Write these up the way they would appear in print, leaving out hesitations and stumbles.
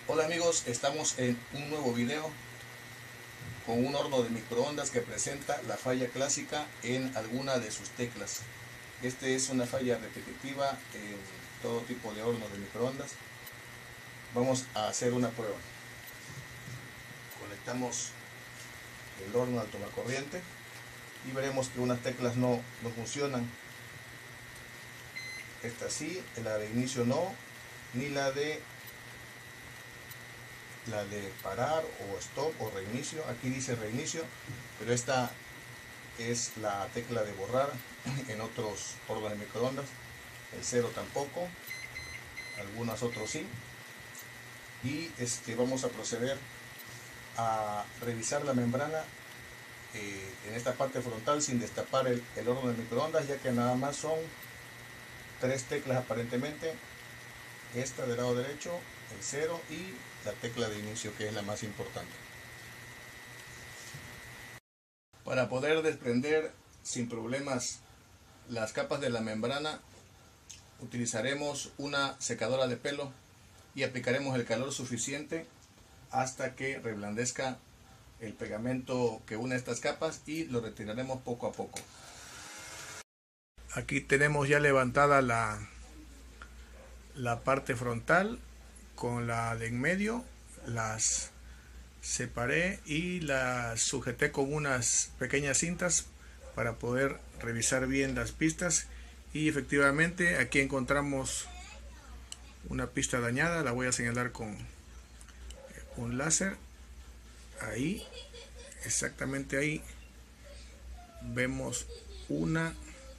Hola amigos, estamos en un nuevo video con un horno de microondas que presenta la falla clásica en alguna de sus teclas. Este es una falla repetitiva en todo tipo de hornos de microondas. Vamos a hacer una prueba. Conectamos el horno al tomacorriente y veremos que unas teclas no funcionan. Esta sí, la de inicio no, ni la de parar o stop o reinicio. Aquí dice reinicio, pero esta es la tecla de borrar. En otros hornos de microondas el 0 tampoco, algunos otros sí. Y vamos a proceder a revisar la membrana en esta parte frontal sin destapar el horno de microondas, ya que nada más son 3 teclas aparentemente: esta del lado derecho, el 0 y la tecla de inicio, que es la más importante. Para poder desprender sin problemas las capas de la membrana, utilizaremos una secadora de pelo y aplicaremos el calor suficiente hasta que reblandezca el pegamento que une estas capas y lo retiraremos poco a poco. Aquí tenemos ya levantada la parte frontal con la de en medio. Las separé y las sujeté con unas pequeñas cintas para poder revisar bien las pistas, y efectivamente aquí encontramos una pista dañada. La voy a señalar con un láser. Ahí, exactamente ahí, vemos una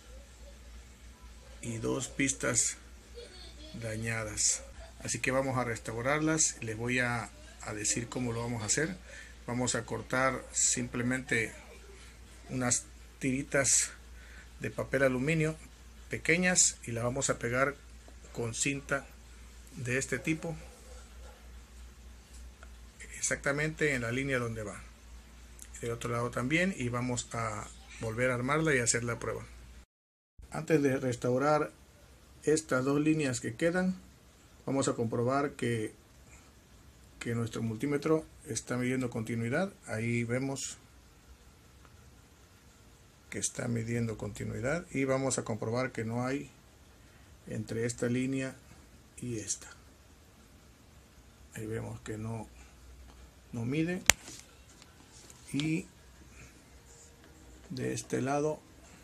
y 2 pistas dañadas, así que vamos a restaurarlas. Les voy a decir cómo lo vamos a hacer. Vamos a cortar simplemente unas tiritas de papel aluminio pequeñas y las vamos a pegar con cinta de este tipo exactamente en la línea donde va. Del otro lado también, y vamos a volver a armarla y hacer la prueba. Antes de restaurar estas 2 líneas que quedan, vamos a comprobar que nuestro multímetro está midiendo continuidad. Ahí vemos que está midiendo continuidad, y vamos a comprobar que no hay entre esta línea y esta. Ahí vemos que no mide, y de este lado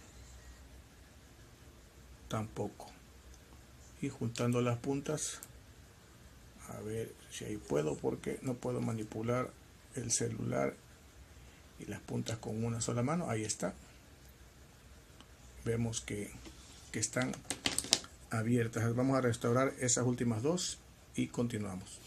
tampoco. Y juntando las puntas, a ver si ahí puedo, porque no puedo manipular el celular y las puntas con una sola mano. Ahí está. Vemos que están abiertas. Vamos a restaurar esas últimas 2 y continuamos.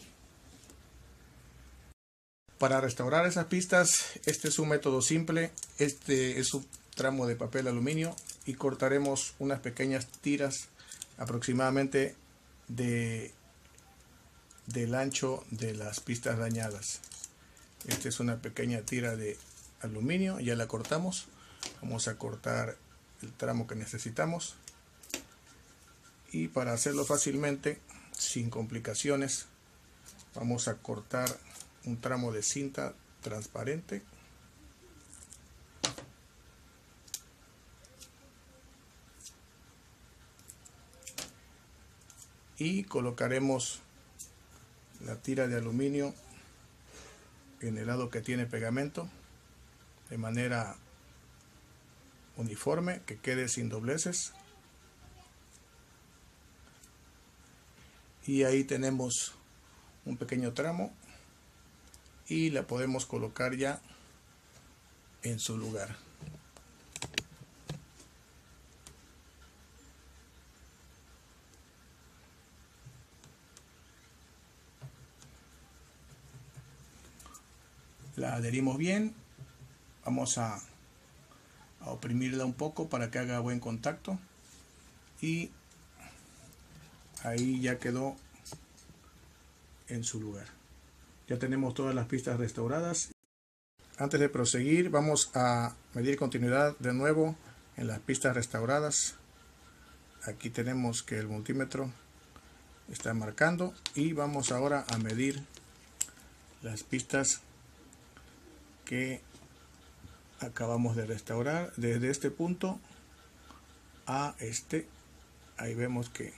Para restaurar esas pistas, este es un método simple. Este es un tramo de papel aluminio y cortaremos unas pequeñas tiras aproximadamente del ancho de las pistas dañadas. Esta es una pequeña tira de aluminio, ya la cortamos. Vamos a cortar el tramo que necesitamos, y para hacerlo fácilmente, sin complicaciones, vamos a cortar un tramo de cinta transparente y colocaremos la tira de aluminio en el lado que tiene pegamento de manera uniforme, que quede sin dobleces. Y ahí tenemos un pequeño tramo y la podemos colocar ya en su lugar. La adherimos bien. Vamos a oprimirla un poco para que haga buen contacto, y ahí ya quedó en su lugar. Ya tenemos todas las pistas restauradas. Antes de proseguir, vamos a medir continuidad de nuevo en las pistas restauradas. Aquí tenemos que el multímetro está marcando, y vamos ahora a medir las pistas que acabamos de restaurar desde este punto a este. Ahí vemos que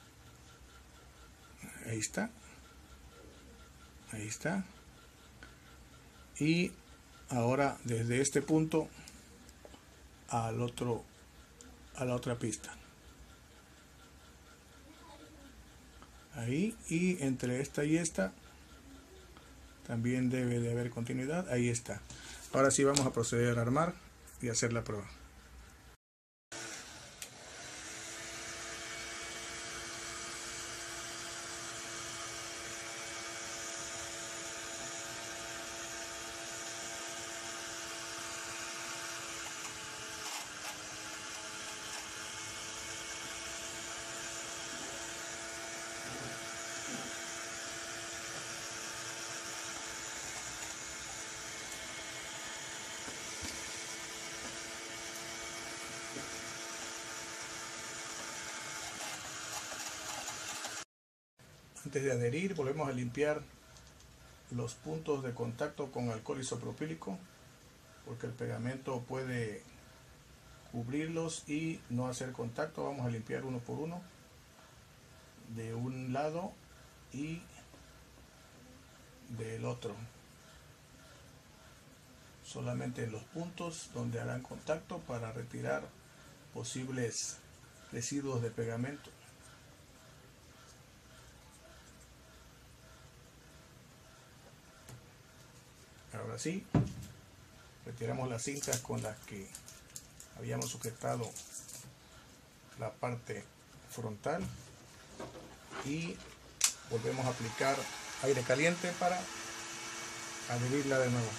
ahí está, y ahora desde este punto al otro, a la otra pista, ahí, y entre esta y esta también debe de haber continuidad. Ahí está. Ahora sí vamos a proceder a armar y hacer la prueba. Antes de adherir, volvemos a limpiar los puntos de contacto con alcohol isopropílico, porque el pegamento puede cubrirlos y no hacer contacto. Vamos a limpiar uno por uno, de un lado y del otro, solamente en los puntos donde harán contacto para retirar posibles residuos de pegamento. Ahora sí, retiramos las cintas con las que habíamos sujetado la parte frontal y volvemos a aplicar aire caliente para adherirla de nuevo.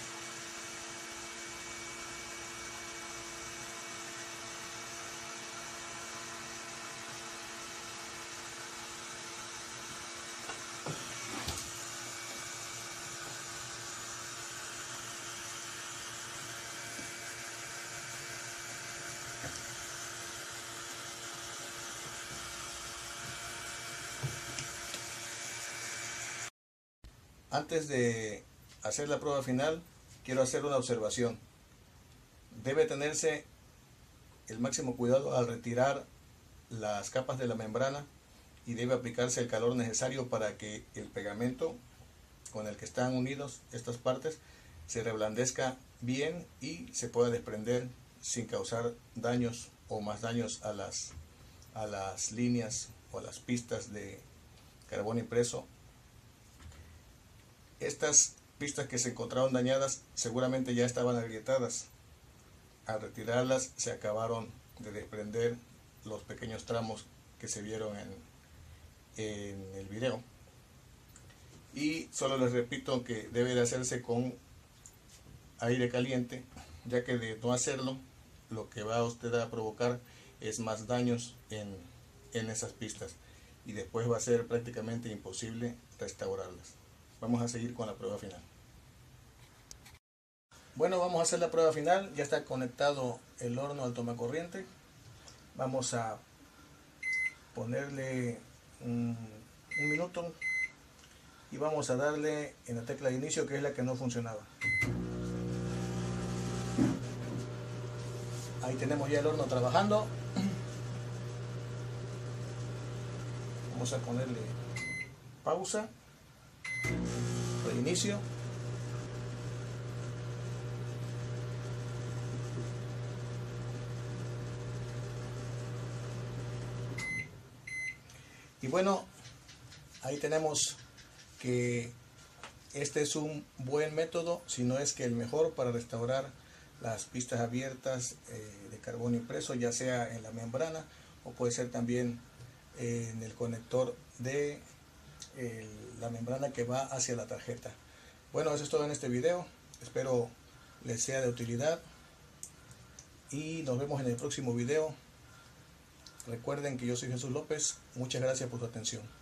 Antes de hacer la prueba final, quiero hacer una observación. Debe tenerse el máximo cuidado al retirar las capas de la membrana y debe aplicarse el calor necesario para que el pegamento con el que están unidos estas partes se reblandezca bien y se pueda desprender sin causar daños o más daños a las líneas o a las pistas de carbón impreso. Estas pistas que se encontraron dañadas seguramente ya estaban agrietadas. Al retirarlas se acabaron de desprender los pequeños tramos que se vieron en el video. Y solo les repito que debe de hacerse con aire caliente, ya que de no hacerlo, lo que va a usted a provocar es más daños en esas pistas y después va a ser prácticamente imposible restaurarlas. Vamos a seguir con la prueba final. Bueno, vamos a hacer la prueba final. Ya está conectado el horno al tomacorriente. Vamos a ponerle un minuto y vamos a darle en la tecla de inicio, que es la que no funcionaba. Ahí tenemos ya el horno trabajando. Vamos a ponerle pausa, reinicio. Y bueno, ahí tenemos que este es un buen método, si no es que el mejor, para restaurar las pistas abiertas de carbón impreso, ya sea en la membrana o puede ser también en el conector de la membrana que va hacia la tarjeta. Bueno, eso es todo en este video. Espero les sea de utilidad y nos vemos en el próximo video. Recuerden que yo soy Jesús López. Muchas gracias por su atención.